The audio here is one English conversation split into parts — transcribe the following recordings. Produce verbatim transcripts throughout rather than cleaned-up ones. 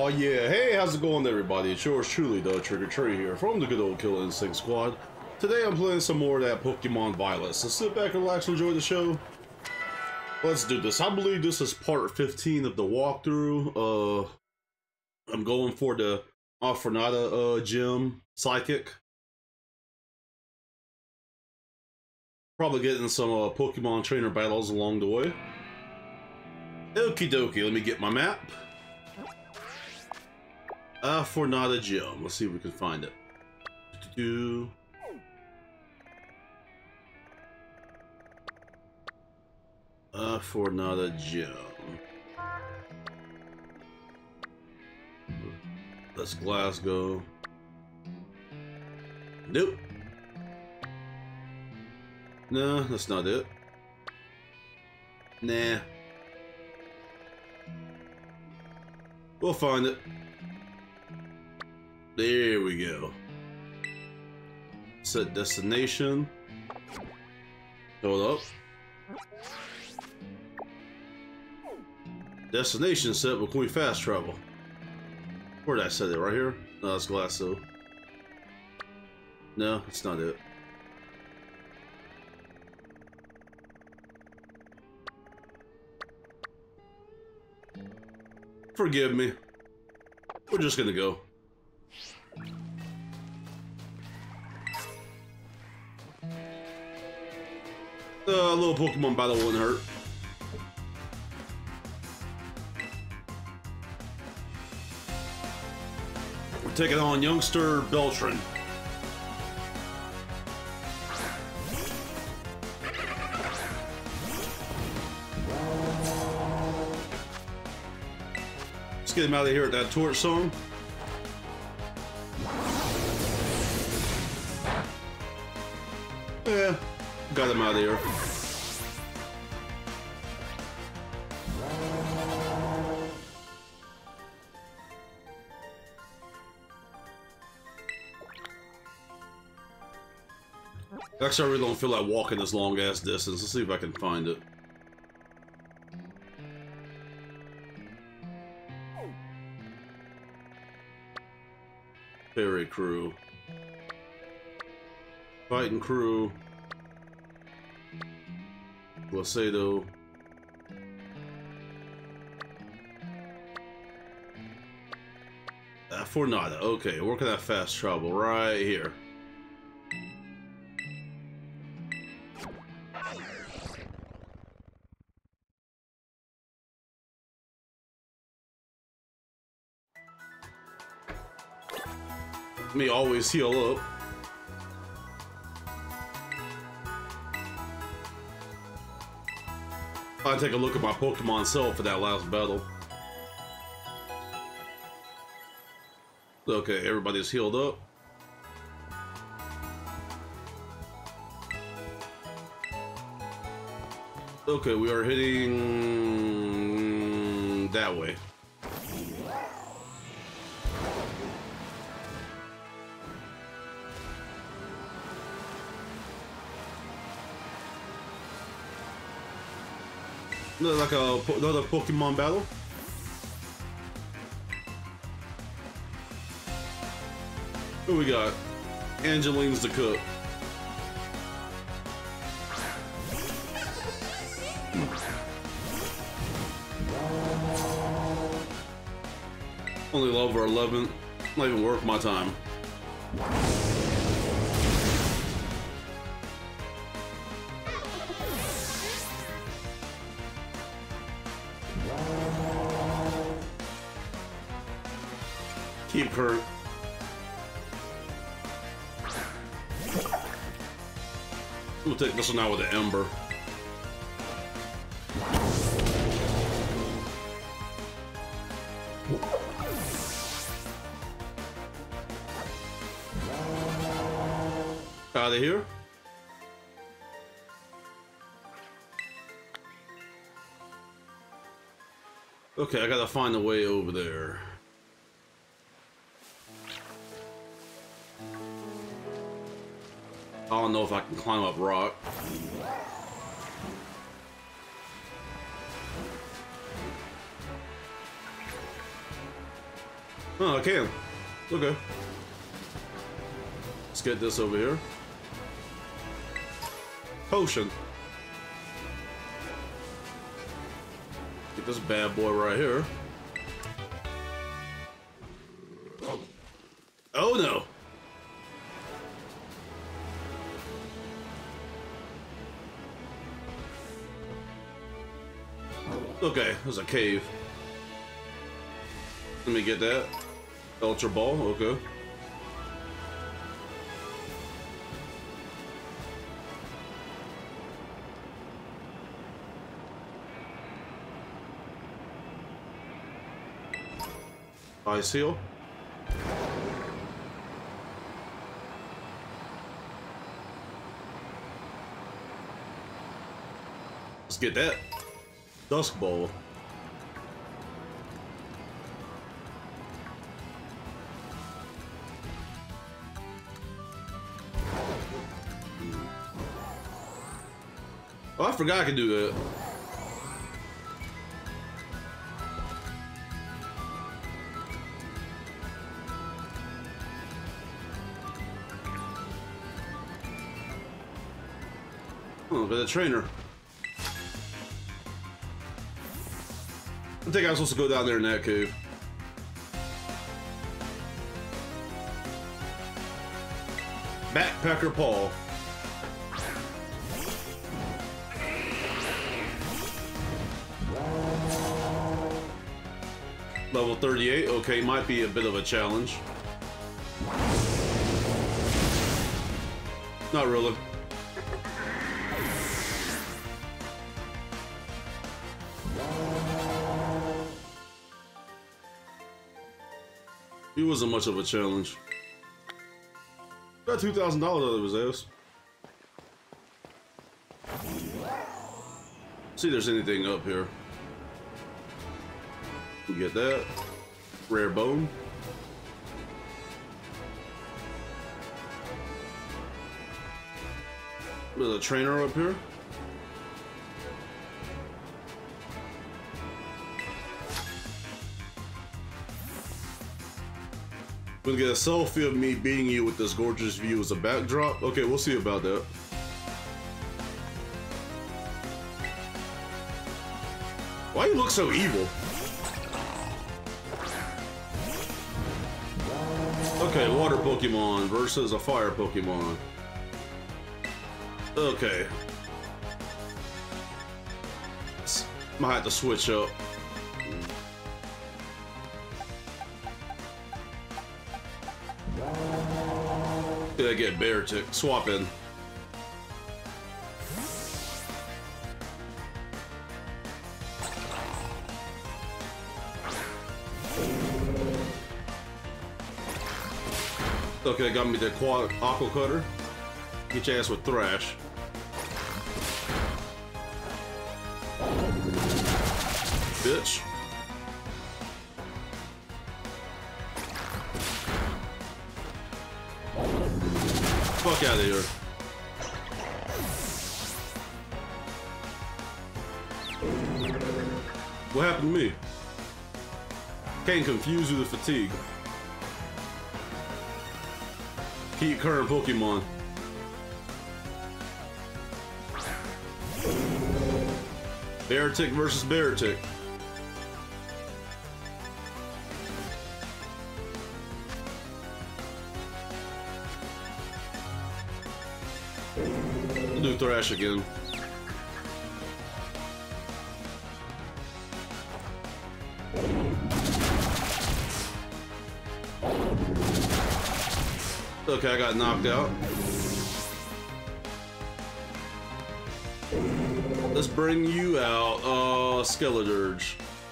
Oh yeah, hey, how's it going everybody? It's yours truly, the Trigger Tree here from the good old Killer Instinct Squad. Today I'm playing some more of that Pokemon Violet, so sit back, relax, and enjoy the show. Let's do this. I believe this is part fifteen of the walkthrough. Uh, I'm going for the Alfornada uh, gym, Psychic. Probably getting some uh, Pokemon trainer battles along the way. Okie dokie, let me get my map. Alfornada Gym. Let's see if we can find it. Do Alfornada Gym. That's Glasgow. Nope. No, that's not it. Nah. We'll find it. There we go. Set destination. Hold up. Destination set, but can we fast travel? Where did I set it? Right here? No, that's Glasso. No, it's not it. Forgive me. We're just gonna go. Uh, a little Pokemon battle wouldn't hurt. We're taking on youngster Beltran. Let's get him out of here at that torch song. Yeah, got him out of here. Actually, I really don't feel like walking this long ass distance. Let's see if I can find it. Fairy Crew. Fighting Crew. Glacedo. Alfornada. Okay, working that fast travel right here. Let me always heal up. I'll take a look at my Pokemon self for that last battle. Okay, everybody's healed up. Okay, we are heading that way. Like a, another Pokemon battle. Who we got? Angeline's the cook. Only level eleven. Not even worth my time. Keep Kurt. We'll take this one out with the Ember. Out of here. Okay, I gotta find a way over there. I don't know if I can climb up rock. Oh, I can. Okay. Let's get this over here. Potion. Get this bad boy right here. Oh no. Okay, there's a cave. Let me get that. Ultra Ball, okay. Ice Heal. Let's get that. Dusk Bowl. Oh, I forgot I could do that. Oh, but the trainer. I think I was supposed to go down there in that cave. Backpacker Paul. Level thirty-eight, okay, might be a bit of a challenge. Not really. It wasn't much of a challenge. Got two thousand dollars out of his ass. See if there's anything up here. We get that. Rare bone. There's a trainer up here. We'll get a selfie of me beating you with this gorgeous view as a backdrop. Okay, we'll see about that. Why you look so evil? Okay, water Pokemon versus a fire Pokemon. Okay. Might have to switch up. Did I get Beartic? Swap in. Okay, got me the quad aqua cutter. Get your ass with Thrash. Bitch. Fuck out of here. What happened to me? Can't confuse you with fatigue. Keep current Pokemon. Beartic versus Beartic. We'll do Thrash again. Okay, I got knocked out. Let's bring you out, uh, Skeledirge.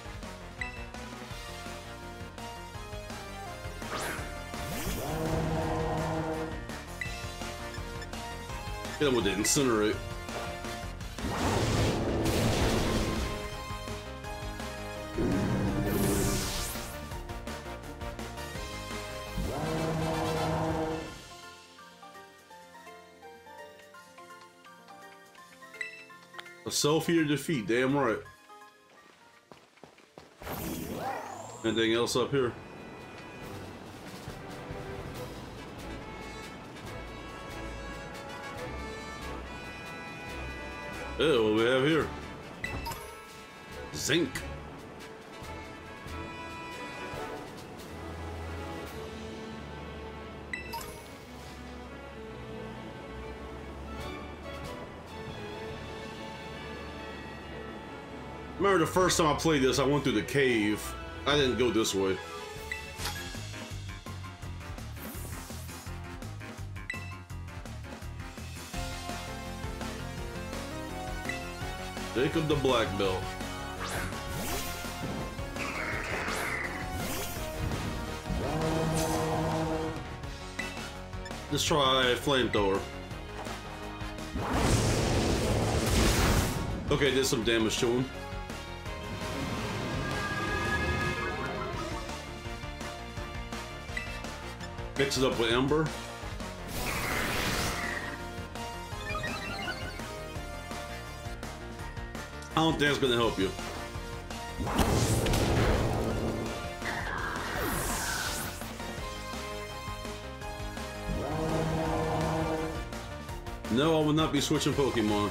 Hit him with the Incinerate. A self-healer defeat, damn right. Anything else up here? Hey, what do we have here? Zinc. Remember the first time I played this, I went through the cave. I didn't go this way. Jacob the Black Belt. Let's try flamethrower. Okay, did some damage to him. Mix it up with Ember. I don't think that's gonna help you. No, I will not be switching Pokemon.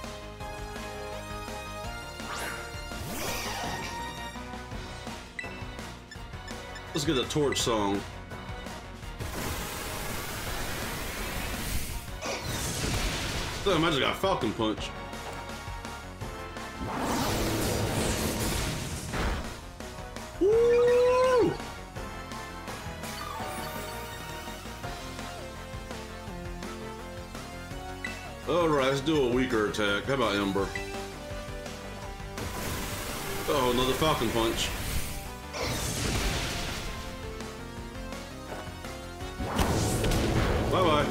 Let's get a Torch Song. Damn, I just got Falcon Punch. Woo! Alright, let's do a weaker attack. How about Ember? Oh, another Falcon Punch. Bye-bye.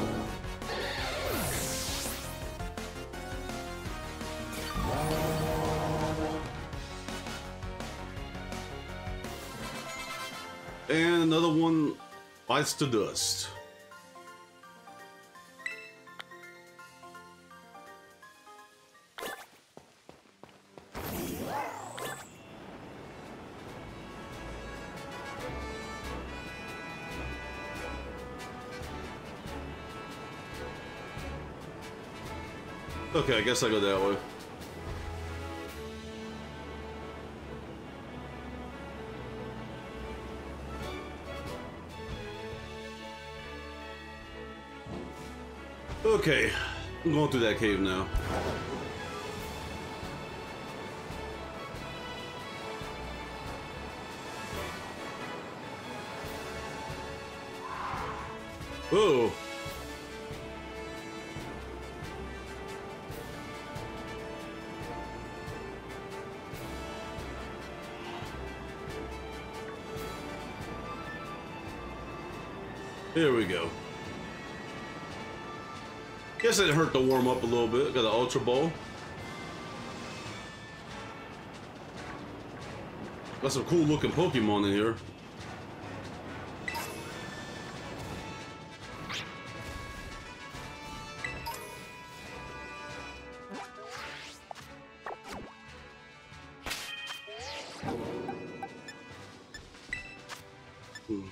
And another one bites to dust. Okay, I guess I go that way. Okay, I'm going through that cave now. Oh. Here we go. Guess it hurt to warm up a little bit. Got an Ultra Ball. Got some cool looking Pokemon in here. Hmm.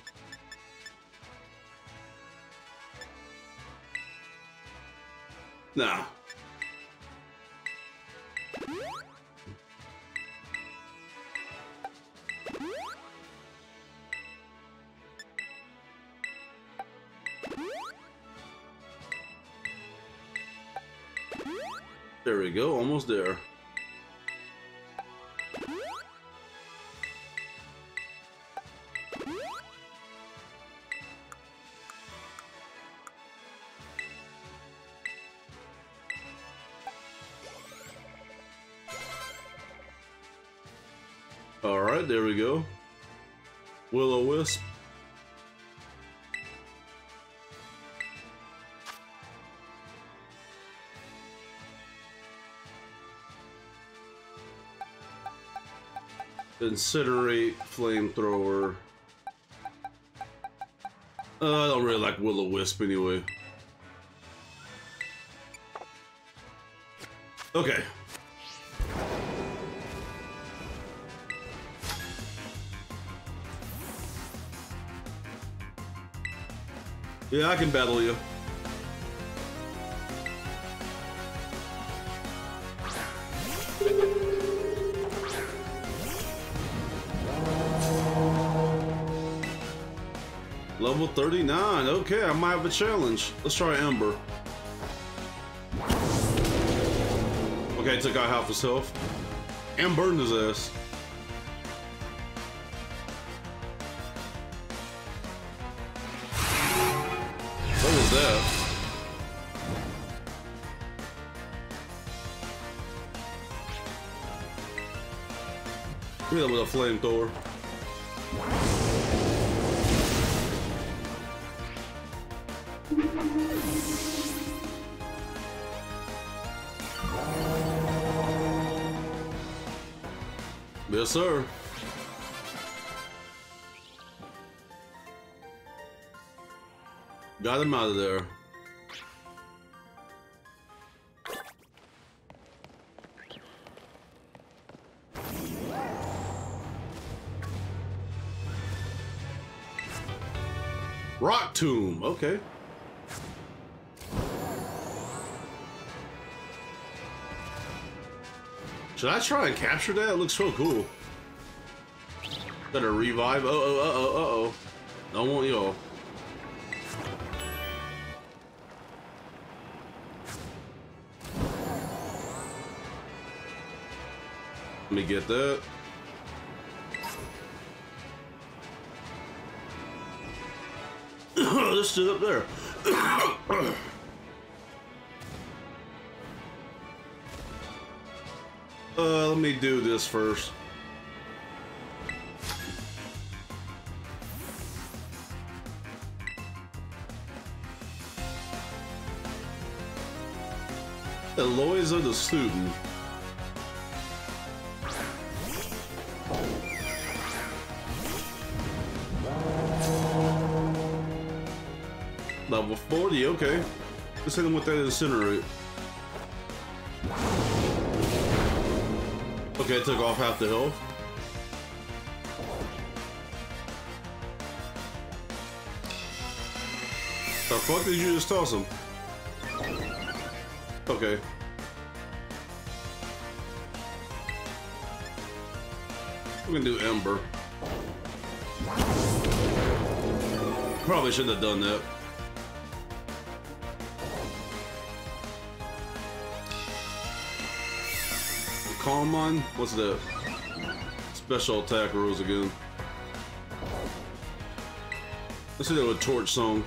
Nah. There we go, almost there. Alright, there we go. Will-O-Wisp. Incinerate, Flamethrower. Uh, I don't really like Will-O-Wisp anyway. Okay. Yeah, I can battle you. Level thirty-nine. Okay, I might have a challenge. Let's try Ember. Okay, took out half his health. And burned his ass. What was that? Hit him with a flamethrower. Yes, sir. Got him out of there. Rock Tomb, okay. Should I try and capture that? It looks so cool. Got a revive. Uh oh, uh oh, uh oh. Don't want y'all. Let me get that. This shit up there. uh, let me do this first. Eloisa the student. Level forty, okay. Let's hit him with that incinerate. Okay, it took off half the health. The fuck did you just toss him? Okay. We're gonna do Ember. Probably shouldn't have done that. Calm Mind? What's that? Special attack rules again. Let's do a torch song.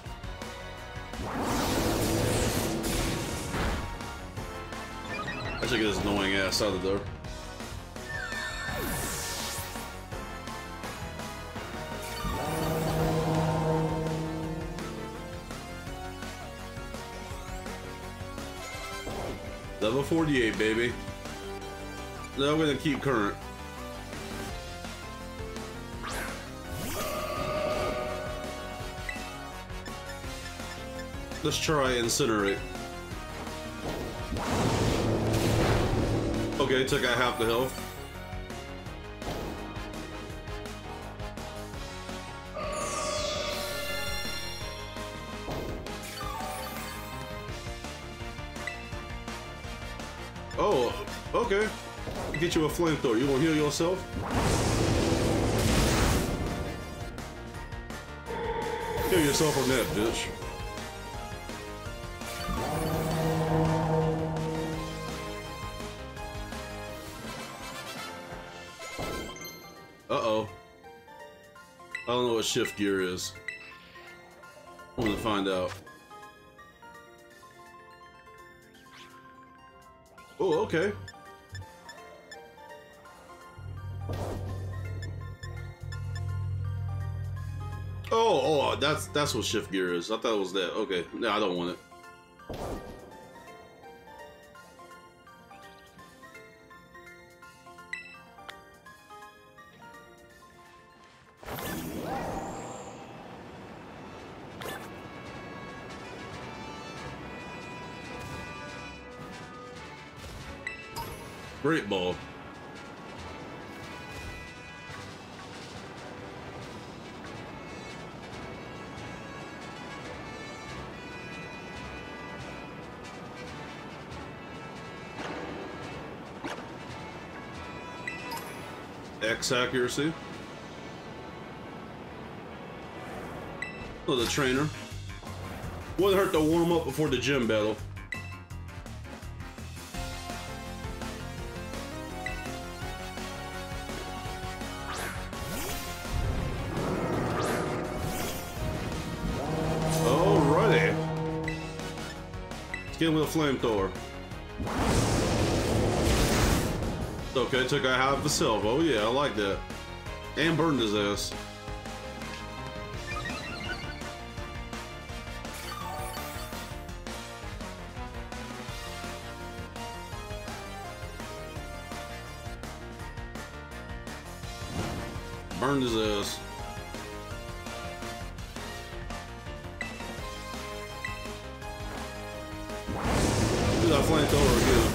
I should get this annoying ass out of there. Level forty-eight, baby. Now I'm gonna keep current. Let's try Incinerate. Okay, took out half the health. Oh, okay. Get you a flamethrower. You wanna heal yourself? Heal yourself on that, bitch. Uh-oh. I don't know what shift gear is. I'm gonna find out. Oh, okay. Oh, oh, that's that's what shift gear is. I thought it was that. Okay, no, I don't want it. Great ball. X accuracy. Oh, the trainer. Wouldn't hurt to warm up before the gym battle. Alrighty. Let's get him with a flamethrower. Okay, took out half himself. Oh yeah, I like that. And burned his ass. Burned his ass. Do that flamethrower again.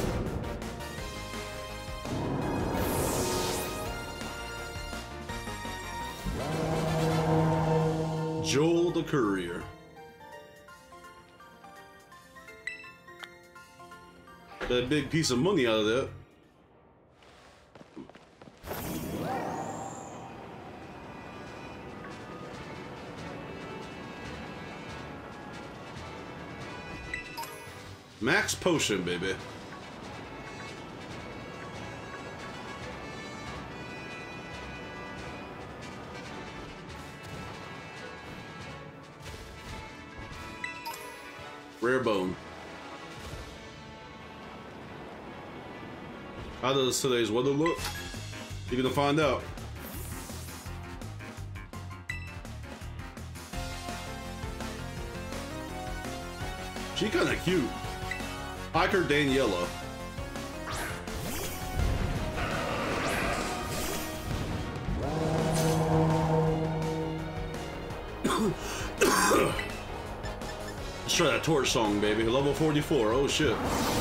Joel the Courier. Got a big piece of money out of that. Max potion, baby. Rare bone. How does today's weather look? You're gonna find out. She kinda cute. Hiker Daniela. Let's try that torch song, baby. Level forty-four. Oh shit.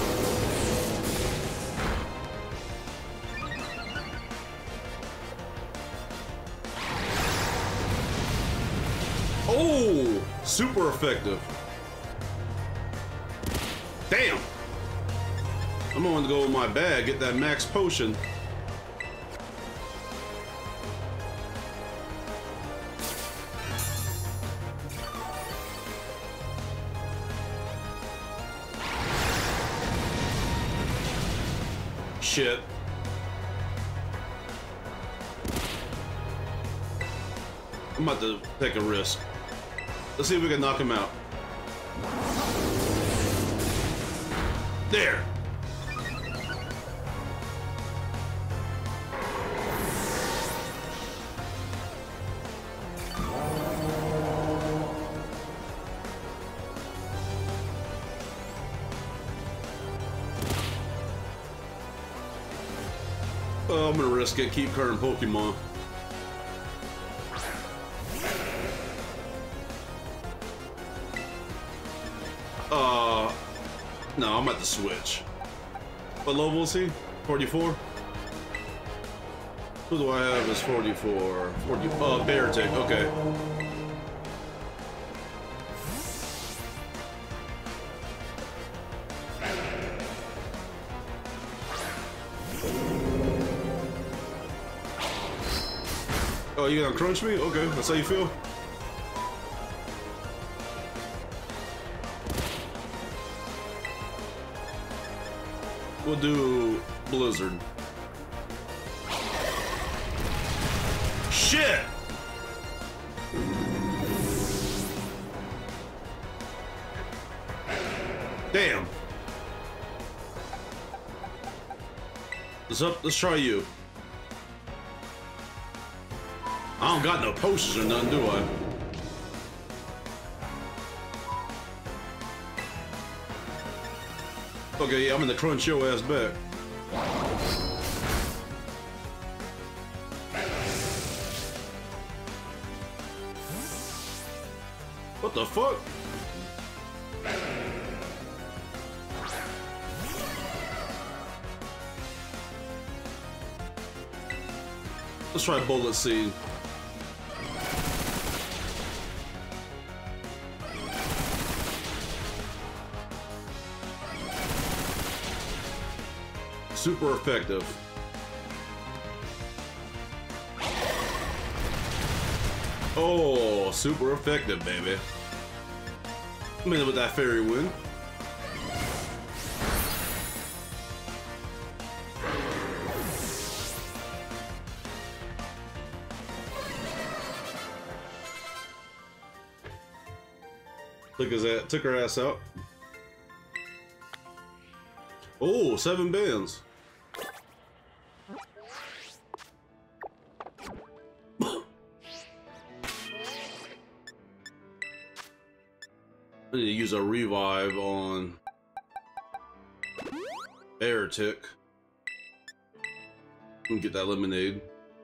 Oh, super effective. Damn. I'm going to go with my bag, get that max potion. Shit. I'm about to take a risk. Let's see if we can knock him out. There. Oh, I'm gonna risk it. Keep current Pokemon. Uh, no, I'm at the switch. What level is he? forty-four? Who do I have as forty-four? forty, uh, Beartic, okay. Oh, you gonna crunch me? Okay, that's how you feel? We'll do Blizzard. Shit! Damn. Let's up, let's try you. I don't got no potions or nothing, do I? Okay, yeah, I'm gonna crunch your ass back. What the fuck? Let's try Bullet Seed. Super effective. Oh, Oh, super effective, baby. I'm in with that fairy wind. Took his ass, took her ass out. Oh, seven bands. I need to use a revive on Air Tick and get that lemonade.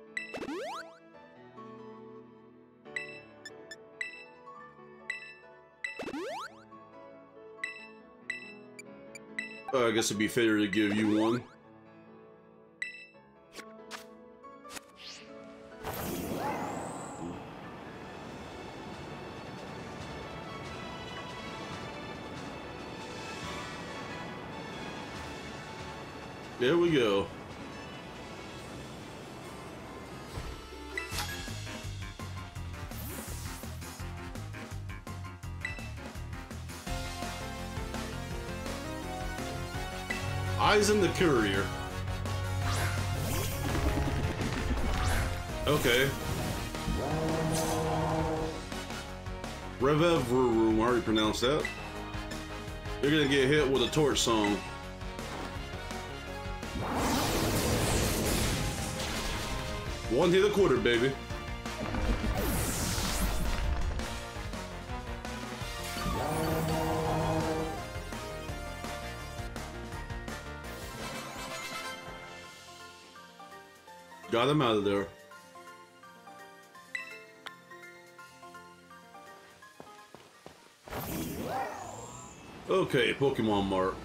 Uh, I guess it'd be fair to give you one. There we go. Aizen the Courier. Okay. Revevru, I already pronounced that. You're gonna get hit with a torch song. One hit a quarter, baby. Got him out of there. Okay, Pokemon Mart.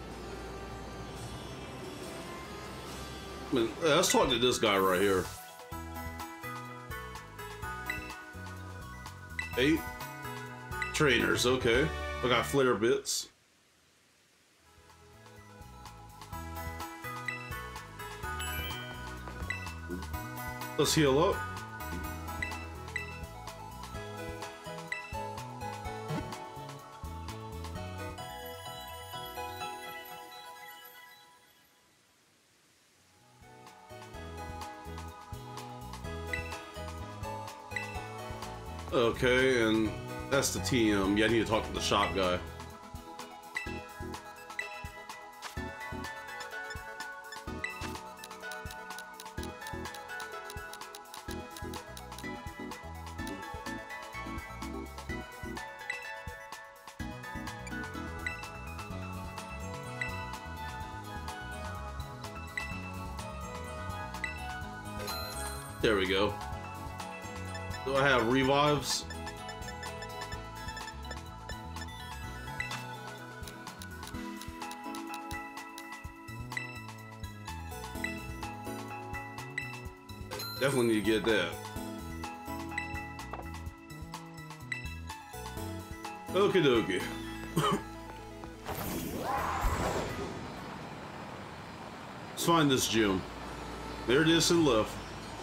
I mean, let's talk to this guy right here. Eight trainers, okay. I got flare bits. Let's heal up. Okay, and that's the T M. Yeah, I need to talk to the shop guy. There we go. Do I have revives? Definitely need to get that. Okie dokie. Let's find this gym. There it is to the left.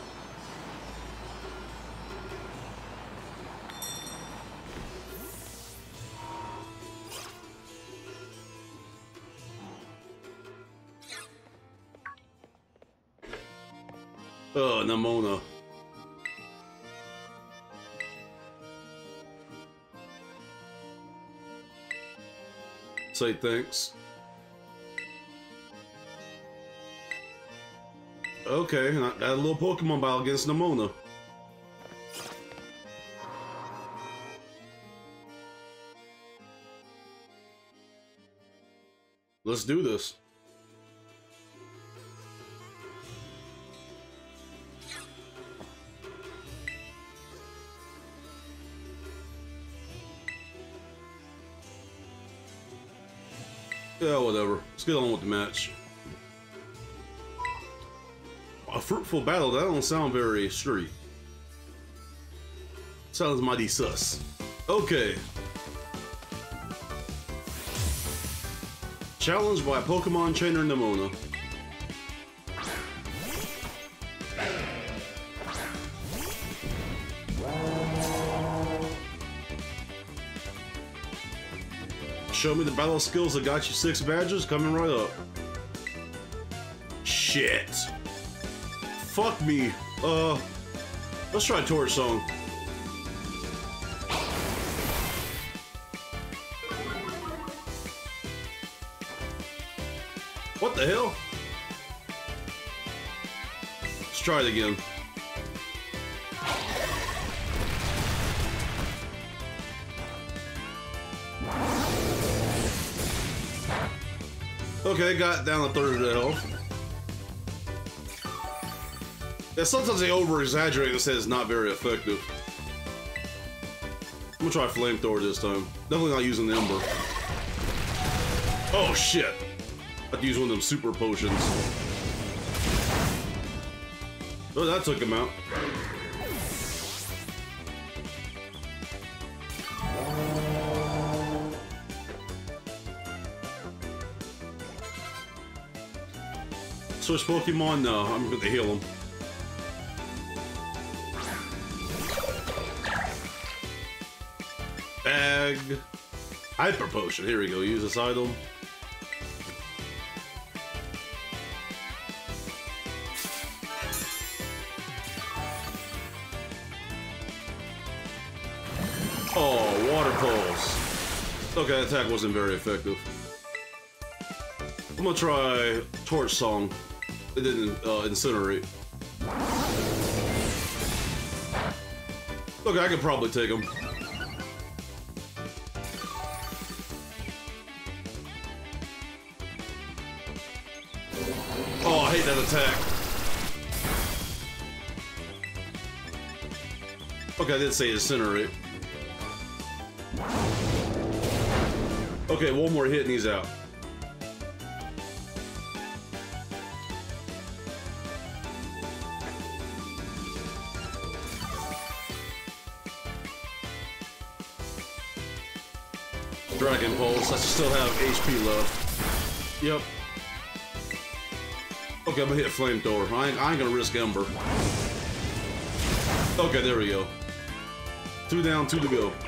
Oh, Nemona. Say thanks. Okay, and I got a little Pokemon battle against Nemona. Let's do this. Yeah, whatever. Let's get on with the match. A fruitful battle? That don't sound very street. Sounds mighty sus. Okay. Challenged by Pokemon Trainer Nemona. show me the battle skills that got you six badges. Coming right up. Shit. Fuck me. Uh, let's try Torch Song. What the hell? Let's try it again. Okay, got down a third of the health. Yeah, sometimes they over-exaggerate and say it's not very effective. I'm gonna try Flamethrower this time. Definitely not using the Ember. Oh shit! I have to use one of them super potions. Oh, that took him out. Switch Pokemon? No, I'm gonna heal him. Bag. Hyper Potion. Here we go. Use this item. Oh, Water Pulse. Okay, attack wasn't very effective. I'm gonna try Torch Song. It didn't uh, incinerate. Okay, I could probably take him. Oh, I hate that attack. Okay, I did say incinerate. Okay, one more hit and he's out. Dragon Pulse. I still have H P left. Yep. Okay, I'm gonna hit Flamethrower. I ain't, I ain't gonna risk Ember. Okay, there we go. Two down, two to go.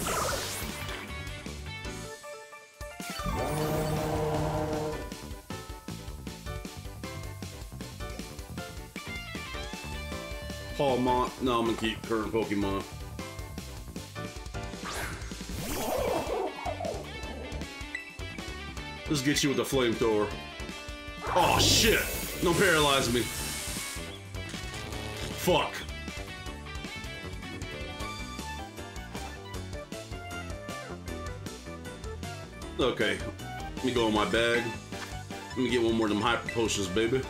Palmont. No, I'm gonna keep current Pokemon. Let's get you with the Flamethrower. Oh shit! Don't paralyze me. Fuck. Okay, let me go in my bag. Let me get one more of them Hyper Potions, baby.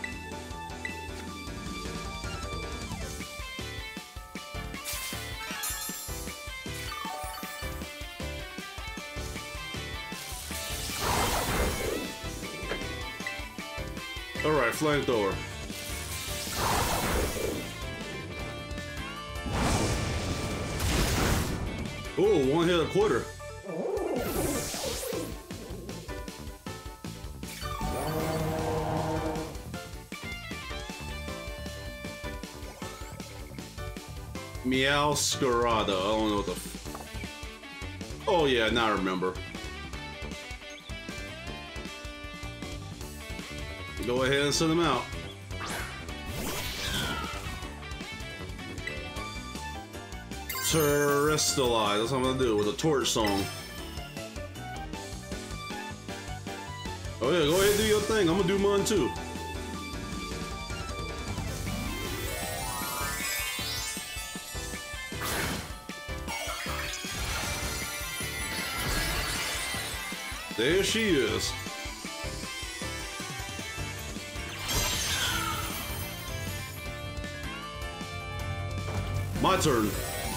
Alright, Flamethrower. Oh, one hit a quitter. Meowscarada. I don't know what the f Oh yeah, now I remember. Go ahead and send them out. Terrestrialize. That's what I'm gonna do with a Torch Song. Oh yeah, go ahead and do your thing. I'm gonna do mine too. There she is. My turn.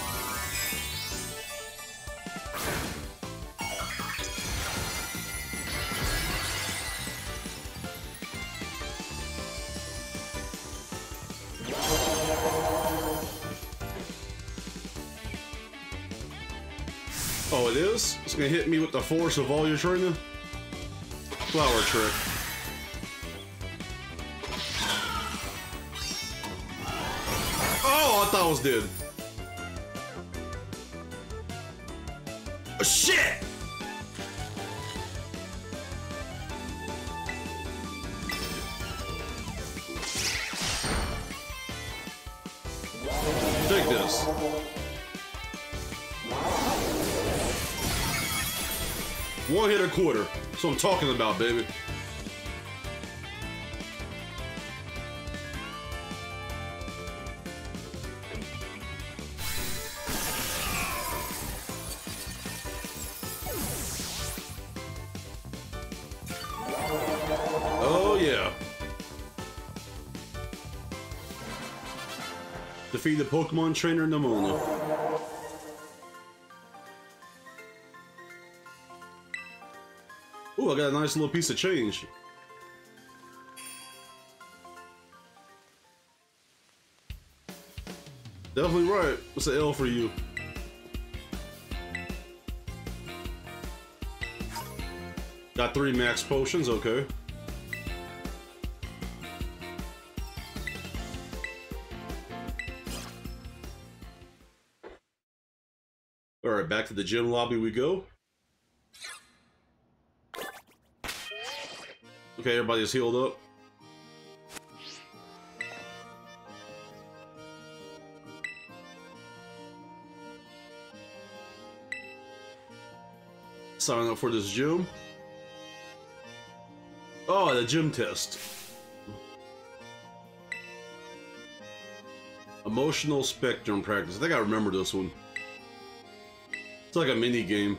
Oh, it is? It's gonna hit me with the force of all your training? Flower trick. Oh, I thought I was dead. Oh, shit! Take this. One hit a quarter. That's what I'm talking about, baby. Oh, yeah. Defeat the Pokemon trainer Nemona. Ooh, I got a nice little piece of change. Definitely right. What's an L for you? Got three max potions, okay. Alright, back to the gym lobby we go. Okay, everybody's healed up. Sign up for this gym. Oh, the gym test. Emotional spectrum practice. I think I remember this one. It's like a mini game.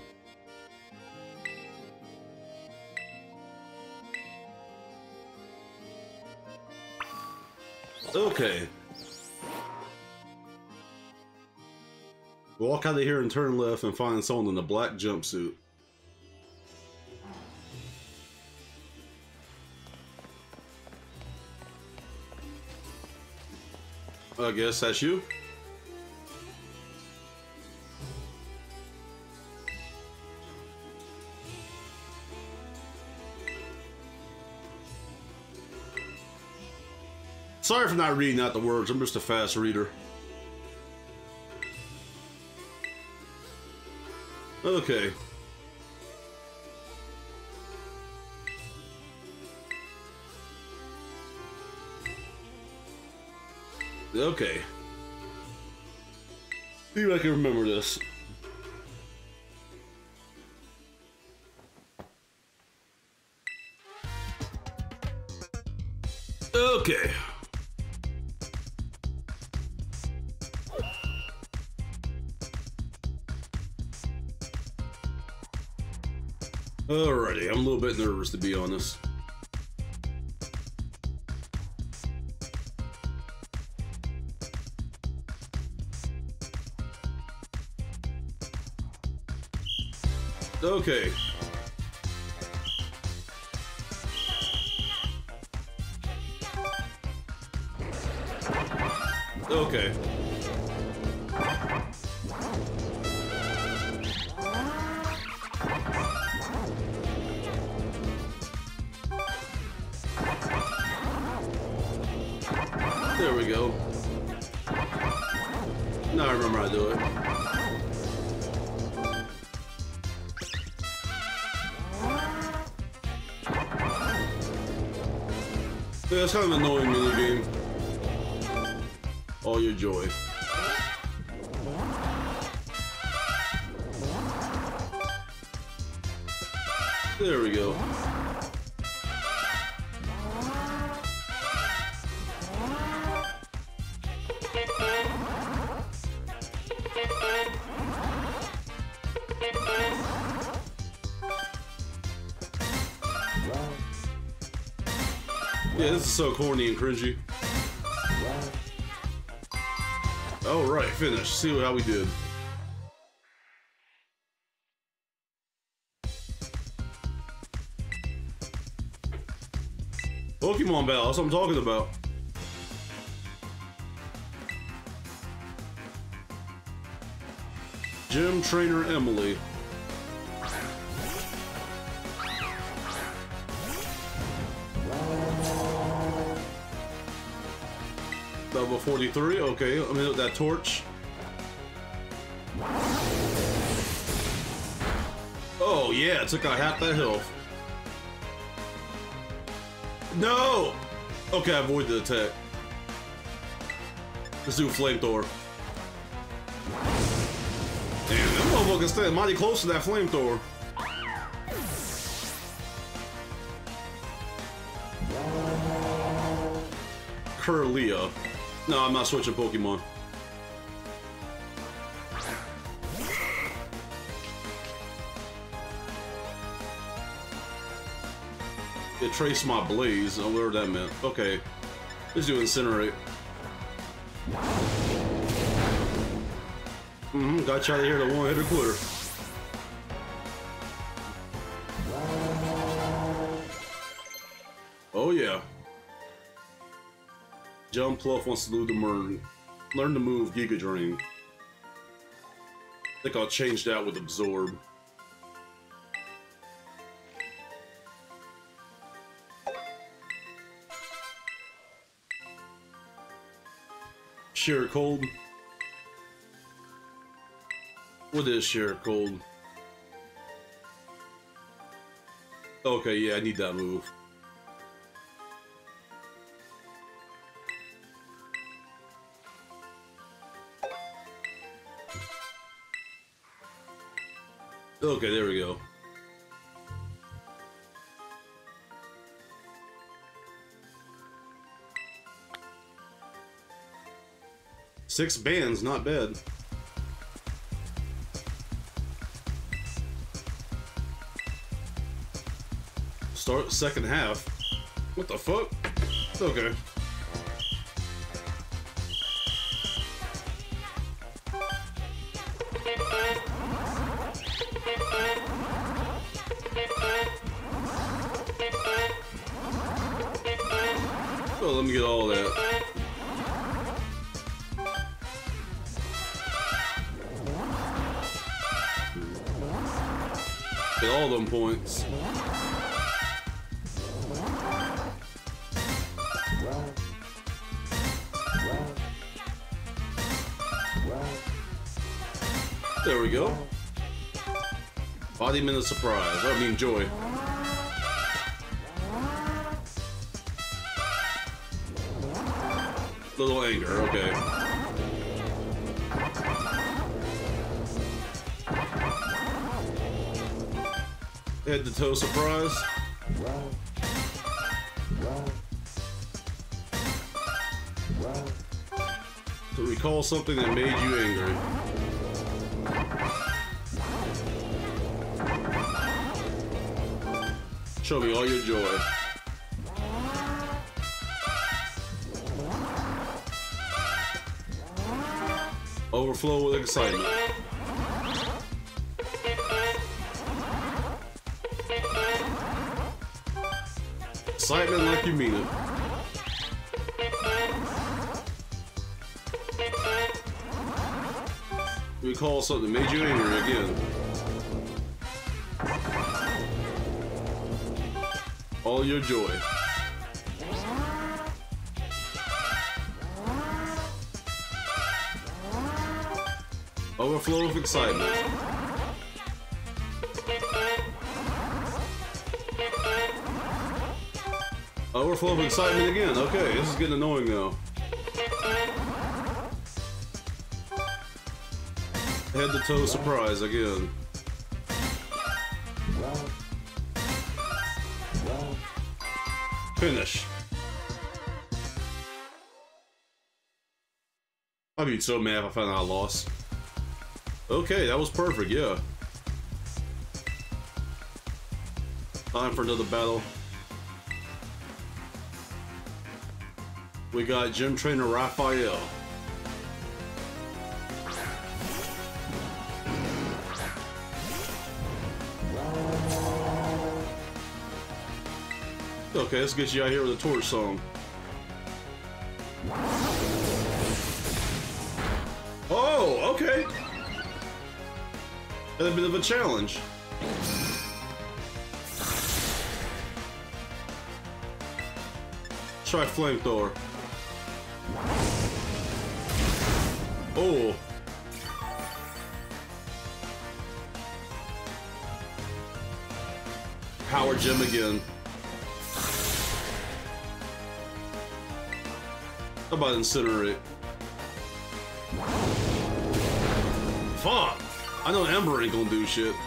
Okay. Walk out of here and turn left and find someone in a black jumpsuit. I guess that's you. Sorry for not reading out the words, I'm just a fast reader. Okay. Okay. See if I can remember this. Okay. Alrighty, I'm a little bit nervous to be honest. Okay. Okay. There we go. Now I remember how to do it. Yeah, it's kind of an annoying minigame. All your joy. There we go. Yeah, this is so corny and cringy. Alright, finished. See how we did. Pokemon battle, that's what I'm talking about. Gym trainer Emily. Level forty-three, okay, let me hit that torch. Oh yeah, it took out half that health. No! Okay, I avoid the attack. Let's do flamethrower. Damn, that motherfucker staying mighty close to that flamethrower. Kirlia. No, I'm not switching Pokemon. Yeah, trace my blaze. Oh, whatever that meant. Okay. Let's do Incinerate. Mm-hmm, got you out of here, the one-hitter quitter. Oh yeah. Jump Pluff wants to learn, learn to move Giga Drain. I think I'll change that with Absorb. Sheer Cold. What is Sheer Cold? Okay, yeah, I need that move. Okay, there we go. Six bands, not bad. Start second half. What the fuck? Okay. Oh, let me get all that. Get all them points. There we go. Body Minute Surprise. I mean, Joy. Little anger, okay. Head to toe surprise. To recall something that made you angry. Show me all your joy. Overflow with excitement. Excitement like you mean it. Recall something that made you angry again. All your joy. Overflow of excitement. Overflow of excitement again. Okay, this is getting annoying now. Head to toe surprise again. Finish. I'd be so mad if I found out I lost. Okay, that was perfect, yeah. Time for another battle. We got Gym Trainer Raphael. Okay, let's get you out here with a torch song. Oh, okay. That's a bit of a challenge. Try flamethrower. Oh. Power gem again. How about Incinerate? Fuck! I know Ember ain't gonna do shit.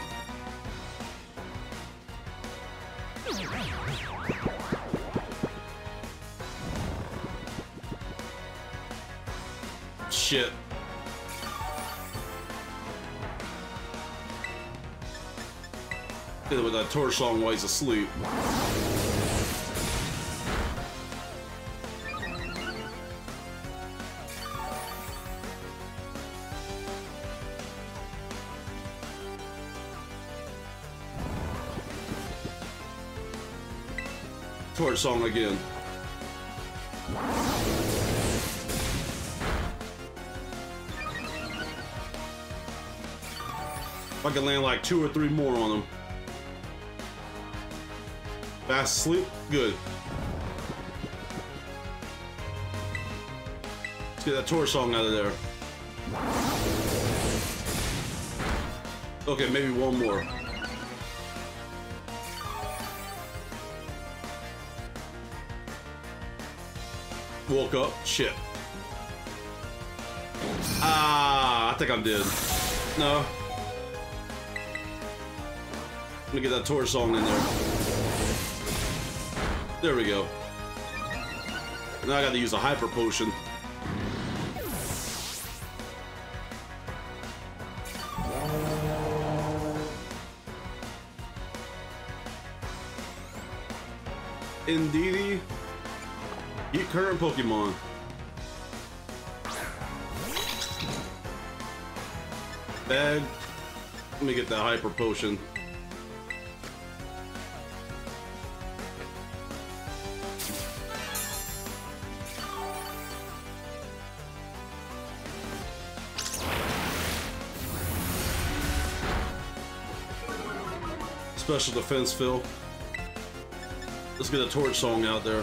Shit. Hit it with that torch song while he's asleep. Torch song again. If I can land like two or three more on him. Fast asleep? Good. Let's get that torch song out of there. Okay, maybe one more. Woke up. Shit. Ah, I think I'm dead. No. Let me get that torch song in there. There we go. Now I gotta use a hyper potion. Indeedy. Eat current Pokemon. Bag. Let me get that hyper potion. Special defense, Phil. Let's get a torch song out there.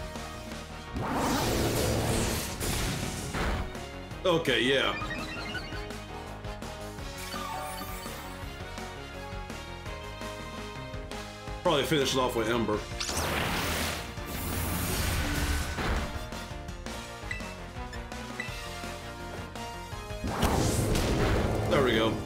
Okay, yeah. Probably finish it off with Ember. There we go.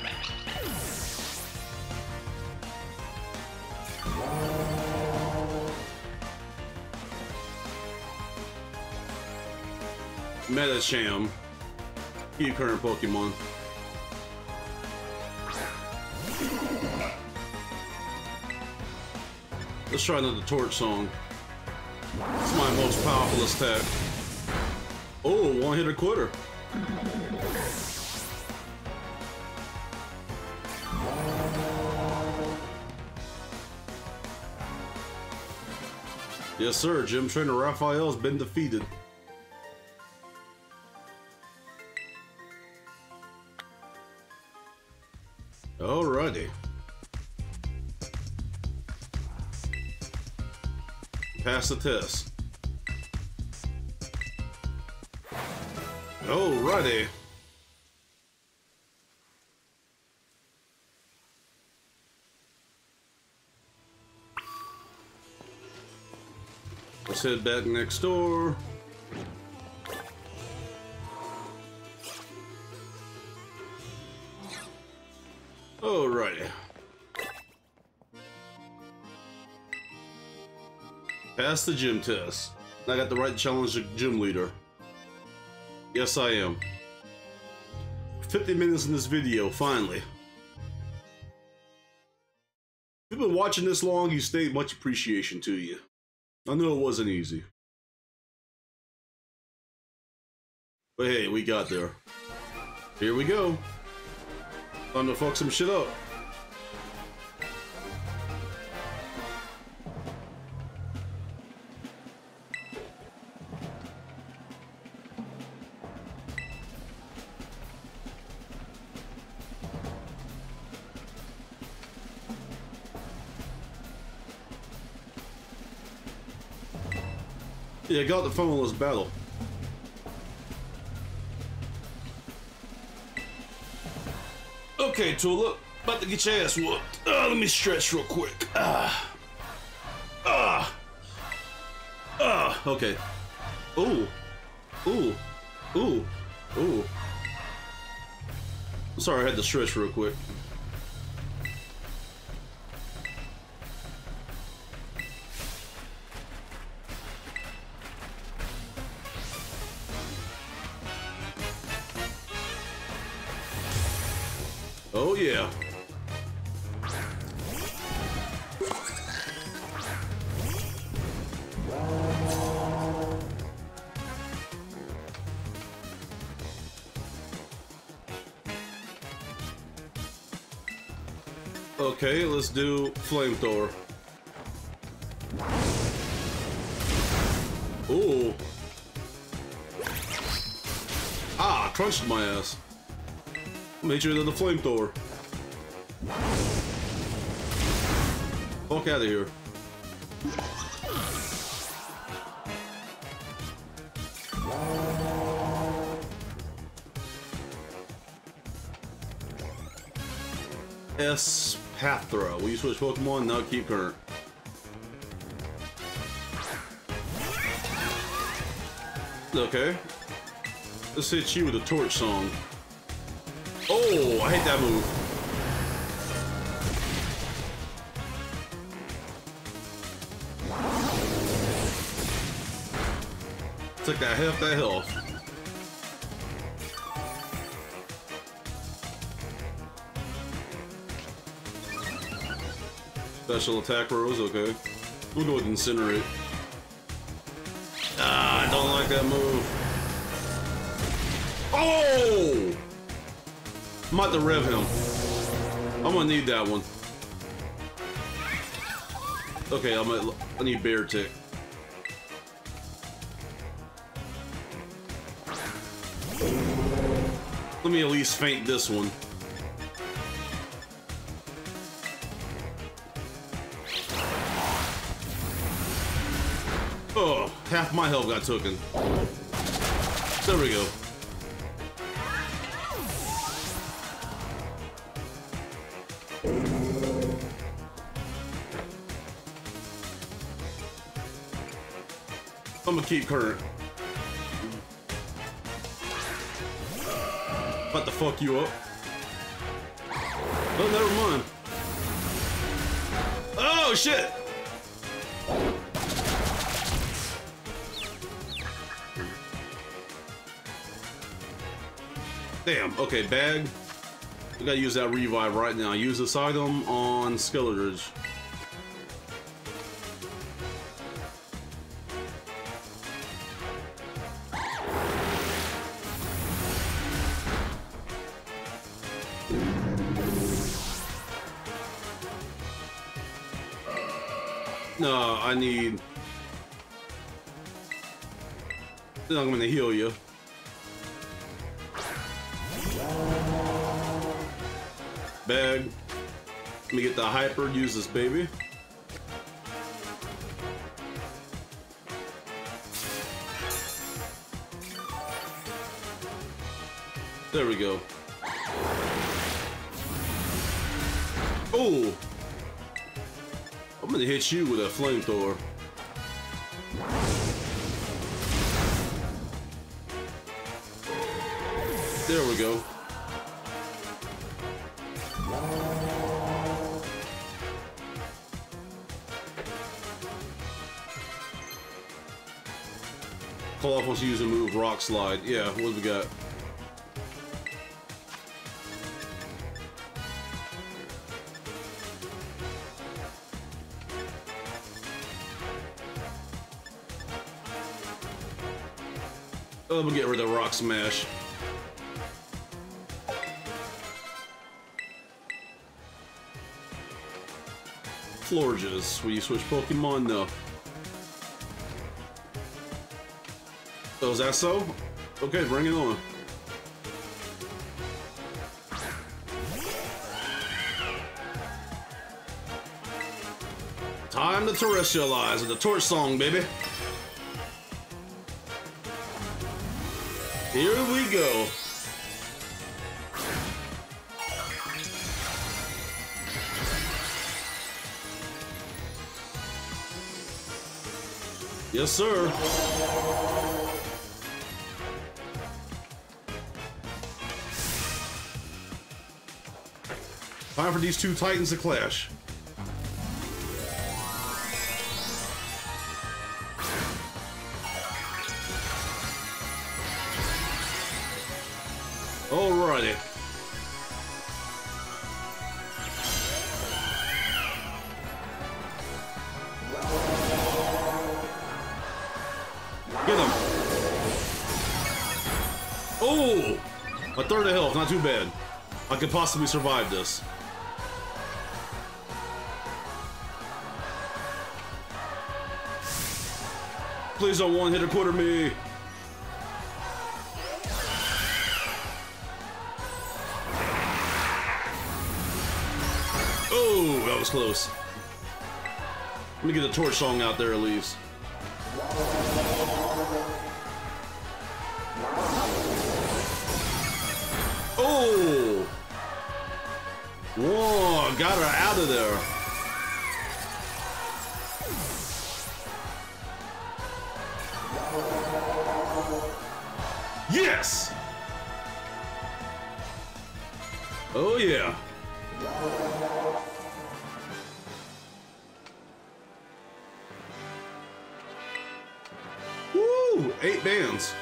Metacham. Keep current Pokemon. Let's try another torch song. It's my most powerful attack. Oh, one hitter quitter. Yes, sir. Gym Trainer Raphael's been defeated. Alrighty. Pass the test. Alrighty. Let's head back next door. Alrighty. Pass the gym test. I got the right to challenge the gym leader. Yes, I am. fifty minutes in this video, finally. If you've been watching this long, you stayed, much appreciation to you. I know it wasn't easy. But hey, we got there. Here we go. Time to fuck some shit up. Yeah, got the phoneless battle. Okay, Tulip, about to get your ass whooped. Uh, let me stretch real quick. Ah. Ah. Ah. Okay. Ooh. Ooh. Ooh. Ooh. Sorry, I had to stretch real quick. Oh yeah. Okay, let's do flamethrower. Ooh. Ah, crunched my ass. Made sure that the flamethrower. Fuck out of here. S Pathra. Will you switch Pokemon? No, keep current. Okay. Let's hit you with a torch song. Oh, I hate that move. Took that half that health. Special attack rose, okay. We'll go with Incinerate. Ah, I don't like that move. Oh! I'm about to rev him. I'm gonna need that one. Okay, I'm gonna, I need Bear Tick. Let me at least feint this one. Oh, half my health got taken. There we go. I'm gonna keep current. About to fuck you up. Oh, never mind. Oh, shit! Damn, okay, bag. We gotta use that revive right now. Use this item on Skeletridge. No, I need... Then I'm gonna heal you. Bag. Let me get the hyper, use this baby. There we go. Oh! I'm gonna hit you with a flamethrower. There we go. Call off wants to use a move, Rock Slide. Yeah, what do we got? Oh, I'm gonna get rid of Rock Smash. Florges. Will you switch Pokemon? No. Oh, is that so? Okay, bring it on. Time to terrestrialize with the torch song, baby. Here we go. Yes, sir. Time for these two titans to clash. Alrighty. Get him. Oh! A third of health, not too bad. I could possibly survive this. Please don't one hit a quarter me. Oh, that was close. Let me get the torch song out there at least. Oh! Whoa, got her out of there. Yes! Oh yeah. Woo! Eight bands.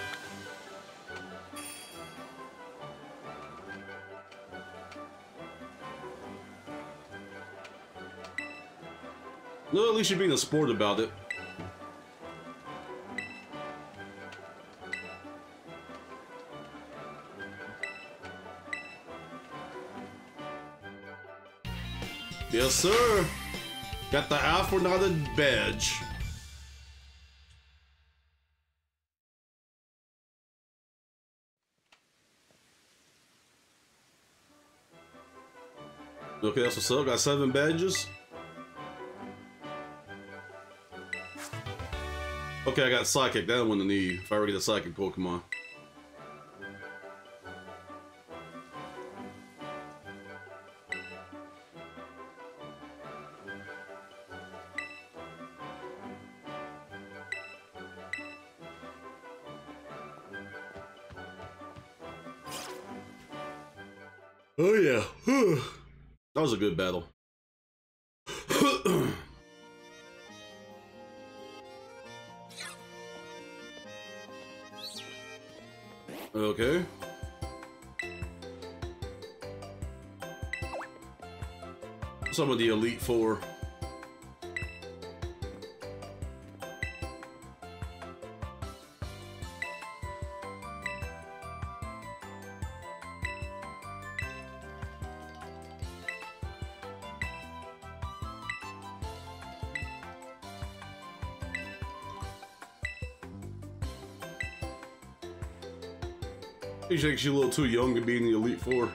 No, at least you're being a sport about it. Yes, sir. Got the half-for-nothing badge. Okay, that's what's up. Got seven badges. Okay, I got Psychic. That one to need if I ever get a Psychic Pokemon. Oh yeah. That was a good battle. Okay. Some of the Elite Four. He's actually a little too young to be in the Elite Four.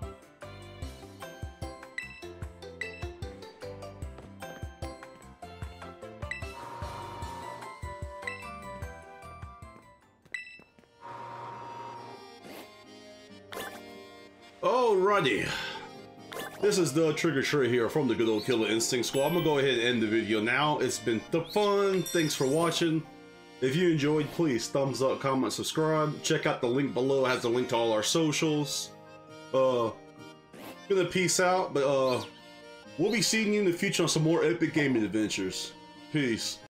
Alrighty. This is the Trigger Trey here from the good old Killer Instinct Squad. I'm gonna go ahead and end the video now. It's been the fun. Thanks for watching. If you enjoyed, please thumbs up, comment, subscribe. Check out the link below. It has the link to all our socials. Uh, gonna peace out, but uh, we'll be seeing you in the future on some more epic gaming adventures. Peace.